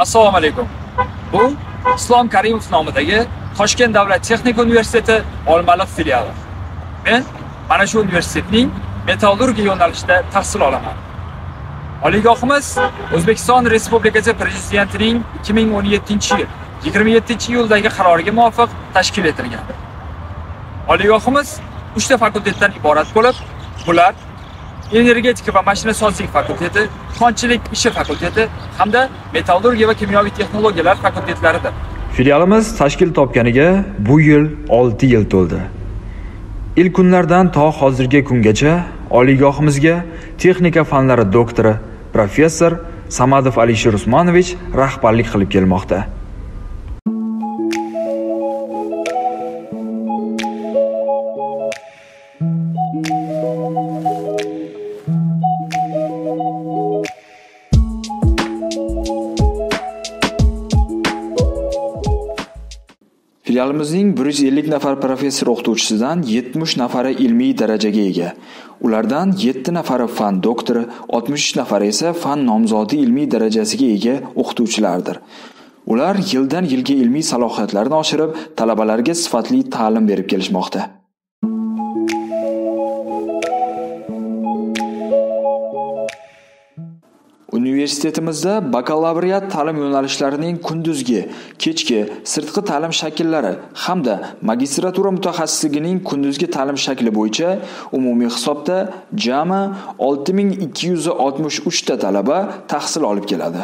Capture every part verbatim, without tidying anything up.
Assalomu alaykum. Bu Islom Karimov nomidagi Toshkent davlat texnika universiteti Olmaliq filiali. Men mana shu universitetning metallurgiya yo'nalishida tahsil olaman. Oliygohimiz O'zbekiston Respublikasi Prezidentining ikki ming o'n yettinchi yil yigirma yettinchi iyuldagi qaroriga muvofiq tashkil etilgan. Oliygohimiz uchta fakultetdan iborat bo'lib, bular energetika va mashinasozlik fakulteti, konchilik ishi fakulteti hamda metallurgiya va kimyoviy texnologiyalar fakultetlaridir. Filialimiz tashkil topganiga bu yil olti yil to'ldi. Ilk kunlardan to hozirgi kungacha oliygohimizga texnika fanlari doktori, professor Samadov Alisher Usmonovich rahbarlik qilib kelmoqda. Filialimizning bir yuz ellik nafar professor o'qituvchisidan yetmish nafari ilmiy darajaga ega. Ulardan yetti nafari fan doktori, oltmish uch nafari esa fan nomzodi ilmiy darajasiga ega o'qituvchilardir. Ular yildan yilga ilmiy salohiyatlarini oshirib, talabalarga sifatli ta'lim berib kelishmoqda. Universitetimizda bakalavriat ta'lim yo'nalishlarining kunduzgi, kechki, sirtqi ta'lim shakllari hamda magistratura mutaxassisligining kunduzgi ta'lim shakli bo'yicha umumiy hisobda jami olti ming ikki yuz oltmish uch ta talaba tahsil olib keladi.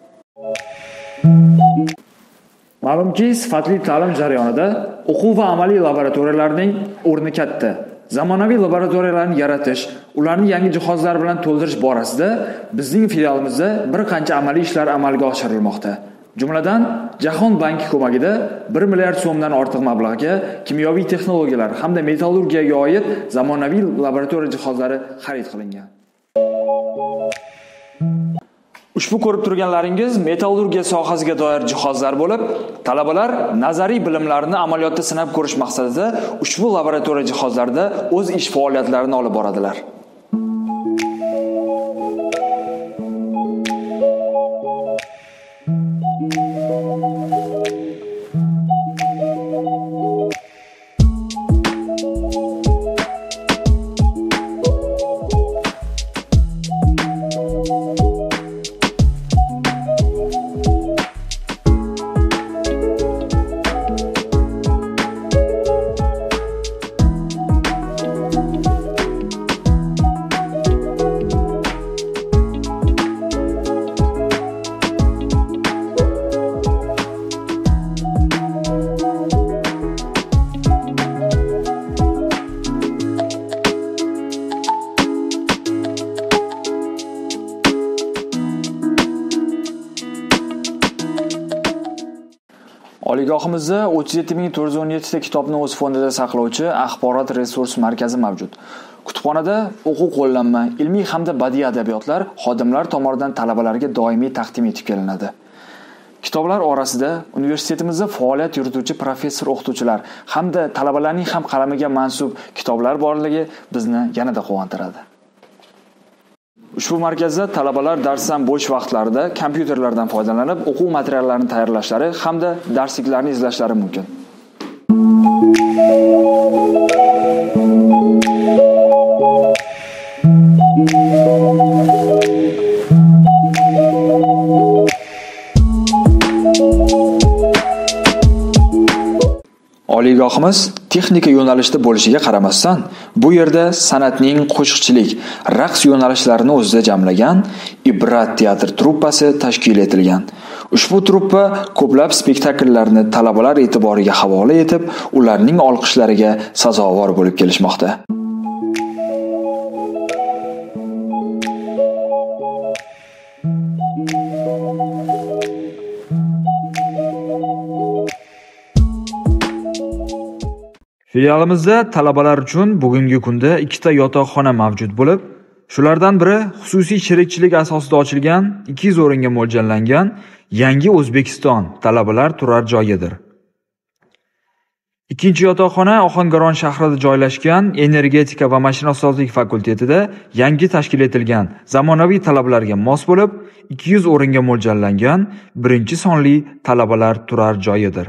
Ma'lumki, sifatli ta'lim jarayonida o'quv va amaliy laboratoriyalarning o'rni katta. Zamonaviy laboratoriyalarni yaratish, ularni yangi jihozlar bilan to'ldirish borasida bizning filialimizda bir qancha amaliy ishlar amalga oshirilmoqda. Jumladan, Jahon banki ko'magida bir milliard so'mdan ortiq mablag'ga kimyoviy texnologiyalar hamda metallurgiyaga oid zamonaviy laboratoriya jihozlari xarid qilingan. Ushbu ko'rib turganlaringiz metallurgiya sohasiga doir jihozlar bo'lib, talabalar nazariy bilimlarini amaliyotda sinab ko'rish maqsadida ushbu laboratoriya jihozlarida o'z ish faoliyatlarini olib boradilar. Oliygohimizda o'ttiz yetti ming to'rt yuz o'n yetti ta kitobni o'z fondida saqlovchi axborot resurs markazi mavjud. Kutubxonada o'quv qo'llanma, ilmiy hamda badiiy adabiyotlar xodimlar tomonidan talabalarga doimiy taqdim etib kelinadi. Kitoblar orasida universitetimizda faoliyat yurituvchi professor o'qituvchilar hamda talabalarning ham qalamiga mansub kitoblar borligi bizni yanada quvontiradi. Ushbu markazda talabalar darsdan bo'sh vaqtlarida kompyuterlardan foydalanib, o'quv materiallarini tayyorlashlari hamda darsliklarni izlashlari mumkin. Oliygohimiz texnika yo'nalishida bo'lishiga qaramasdan, bu yerda san'atning qo'shiqchilik, raqs yo'nalishlarini o'zida jamlagan Ibrat teatr truppasi tashkil etilgan. Ushbu truppa ko'plab spektakllarni talabalar e'tiboriga havola etib, ularning olqishlariga sazovor bo'lib kelishmoqda. Filialimizda talabalar uchun bugungi kunda ikkita yotoqxona mavjud bo'lib, shulardan biri xususiy sherikchilik asosida ochilgan ikki yuz o'ringa mo'ljallangan Yangi O'zbekiston talabalar turar joyidir. Ikkinchi yotoqxona Ohangaron shahrida joylashgan Energetika va mashinasozlik fakultetida yangi tashkil etilgan zamonaviy talablarga mos bo'lib, ikki yuz o'ringa mo'ljallangan birinchi sonli talabalar turar joyidir.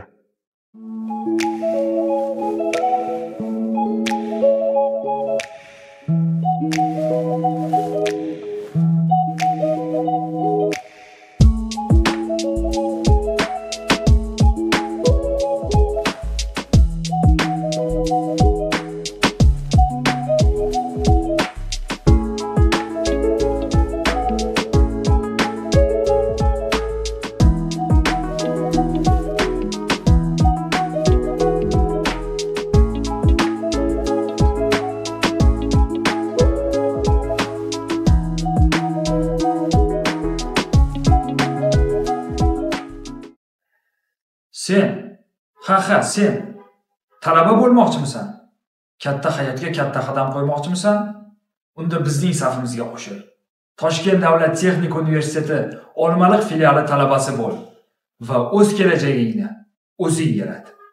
Sen, ha ha sen, talaba bo'lmoqchimisan? Katta hayotga katta qadam qo'ymoqchimisan? Unda bizning safimizga qo'shil. Toshkent davlat texnika universiteti Olmaliq filiali talabasi bo'l va o'z kelajagingni o'zing yarat.